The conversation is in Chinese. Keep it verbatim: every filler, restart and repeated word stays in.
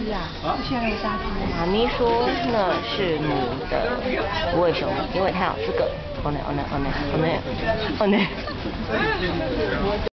鸡啊？不需要那个杀鸡。妈咪说那是母的无尾熊，因为它有这个。哦呢哦呢哦呢哦呢哦呢。